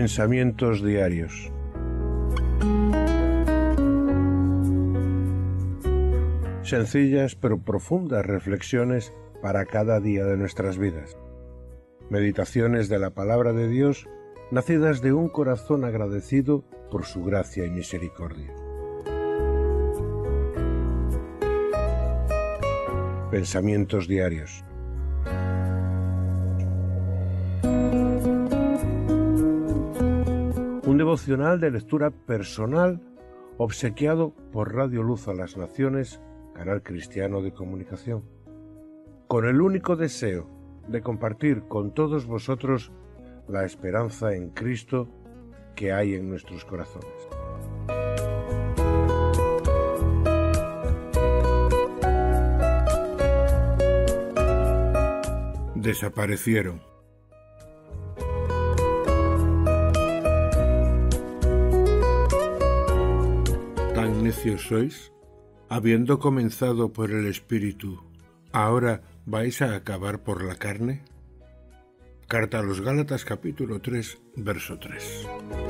Pensamientos diarios. Sencillas pero profundas reflexiones para cada día de nuestras vidas. Meditaciones de la palabra de Dios, nacidas de un corazón agradecido por su gracia y misericordia. Pensamientos diarios. Un devocional de lectura personal obsequiado por Radio Luz a las Naciones, canal cristiano de comunicación, con el único deseo de compartir con todos vosotros la esperanza en Cristo que hay en nuestros corazones. Desaparecieron. ¿Tan necios sois? Habiendo comenzado por el Espíritu, ¿ahora vais a acabar por la carne? Carta a los Gálatas, capítulo 3, verso 3.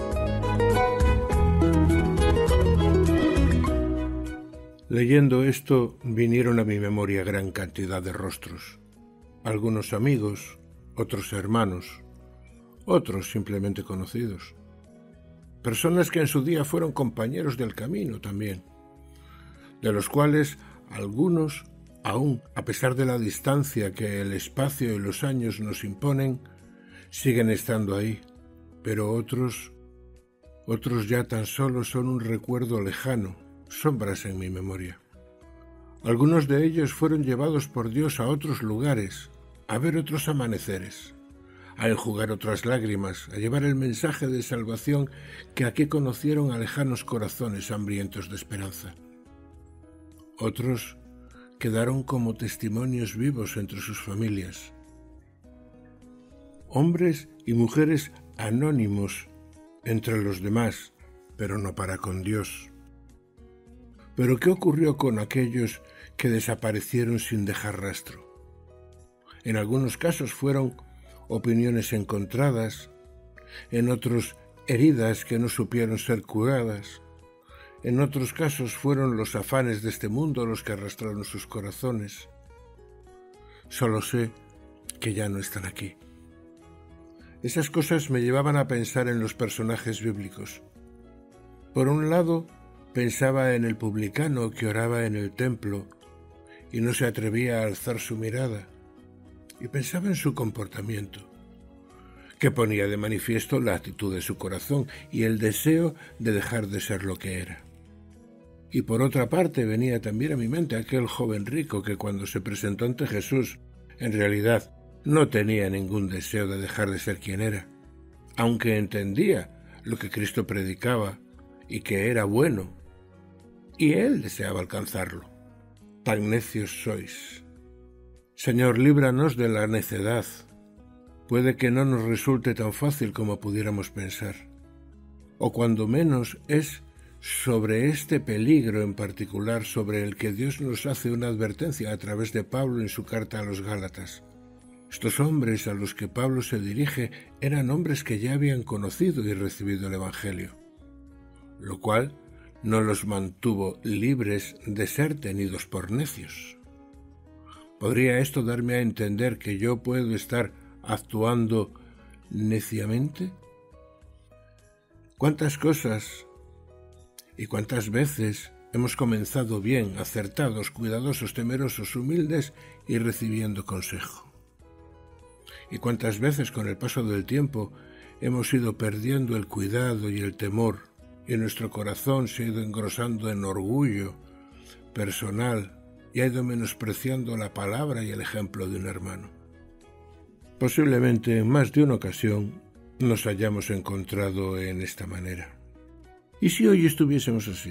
Leyendo esto, vinieron a mi memoria gran cantidad de rostros. Algunos amigos, otros hermanos, otros simplemente conocidos. Personas que en su día fueron compañeros del camino también, de los cuales algunos, aún a pesar de la distancia que el espacio y los años nos imponen, siguen estando ahí, pero otros ya tan solo son un recuerdo lejano, sombras en mi memoria. Algunos de ellos fueron llevados por Dios a otros lugares, a ver otros amaneceres, a enjugar otras lágrimas, a llevar el mensaje de salvación que aquí conocieron a lejanos corazones hambrientos de esperanza. Otros quedaron como testimonios vivos entre sus familias. Hombres y mujeres anónimos entre los demás, pero no para con Dios. ¿Pero qué ocurrió con aquellos que desaparecieron sin dejar rastro? En algunos casos fueron opiniones encontradas, en otros heridas que no supieron ser curadas, en otros casos fueron los afanes de este mundo los que arrastraron sus corazones. Solo sé que ya no están aquí. Esas cosas me llevaban a pensar en los personajes bíblicos. Por un lado, pensaba en el publicano que oraba en el templo y no se atrevía a alzar su mirada, y pensaba en su comportamiento, que ponía de manifiesto la actitud de su corazón y el deseo de dejar de ser lo que era. Y por otra parte venía también a mi mente aquel joven rico que cuando se presentó ante Jesús, en realidad no tenía ningún deseo de dejar de ser quien era, aunque entendía lo que Cristo predicaba y que era bueno, y él deseaba alcanzarlo. Tan necios sois. Señor, líbranos de la necedad. Puede que no nos resulte tan fácil como pudiéramos pensar, o cuando menos es sobre este peligro en particular sobre el que Dios nos hace una advertencia a través de Pablo en su carta a los Gálatas. Estos hombres a los que Pablo se dirige eran hombres que ya habían conocido y recibido el Evangelio, lo cual no los mantuvo libres de ser tenidos por necios. ¿Podría esto darme a entender que yo puedo estar actuando neciamente? ¿Cuántas cosas y cuántas veces hemos comenzado bien, acertados, cuidadosos, temerosos, humildes y recibiendo consejo? ¿Y cuántas veces con el paso del tiempo hemos ido perdiendo el cuidado y el temor y nuestro corazón se ha ido engrosando en orgullo personal y ha ido menospreciando la palabra y el ejemplo de un hermano? Posiblemente en más de una ocasión nos hayamos encontrado en esta manera. ¿Y si hoy estuviésemos así?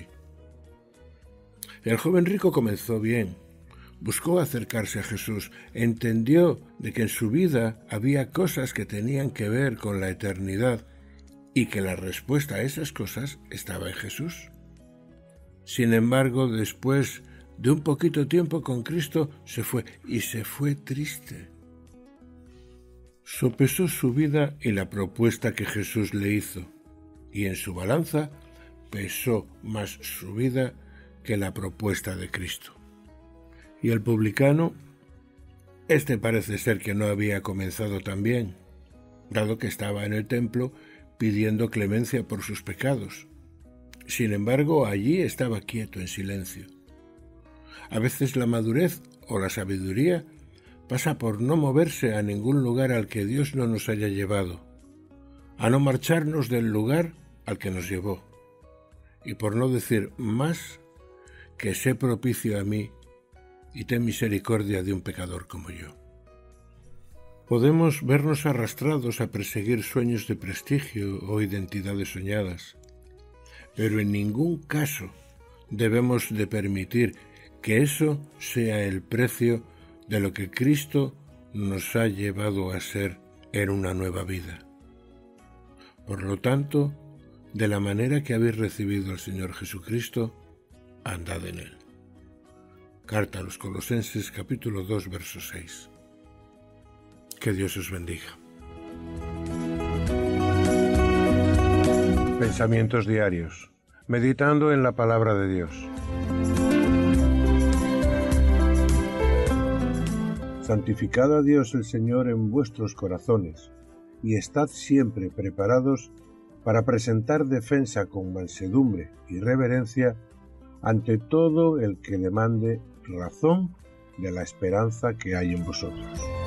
El joven rico comenzó bien, buscó acercarse a Jesús, entendió de que en su vida había cosas que tenían que ver con la eternidad y que la respuesta a esas cosas estaba en Jesús. Sin embargo, después de un poquito tiempo con Cristo, se fue, y se fue triste. Sopesó su vida y la propuesta que Jesús le hizo, y en su balanza pesó más su vida que la propuesta de Cristo. Y el publicano, parece ser que no había comenzado tan bien, dado que estaba en el templo pidiendo clemencia por sus pecados. Sin embargo, allí estaba quieto en silencio. A veces la madurez o la sabiduría pasa por no moverse a ningún lugar al que Dios no nos haya llevado, a no marcharnos del lugar al que nos llevó, y por no decir más que sé propicio a mí y ten misericordia de un pecador como yo. Podemos vernos arrastrados a perseguir sueños de prestigio o identidades soñadas, pero en ningún caso debemos de permitir que eso sea el precio de lo que Cristo nos ha llevado a ser en una nueva vida. Por lo tanto, de la manera que habéis recibido al Señor Jesucristo, andad en él. Carta a los Colosenses, capítulo 2, verso 6. Que Dios os bendiga. Pensamientos diarios. Meditando en la palabra de Dios. Santificad a Dios el Señor en vuestros corazones, y estad siempre preparados para presentar defensa con mansedumbre y reverencia ante todo el que demande razón de la esperanza que hay en vosotros.